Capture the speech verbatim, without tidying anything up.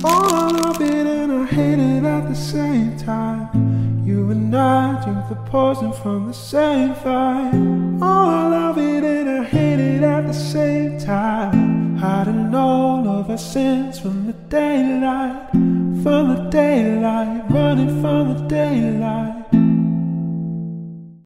Oh, I love it and I hate it at the same time. You and I drink the poison from the same fire. Oh, I love it and I hate it at the same time. Hiding all of our sins from the daylight, from the daylight, running from the daylight.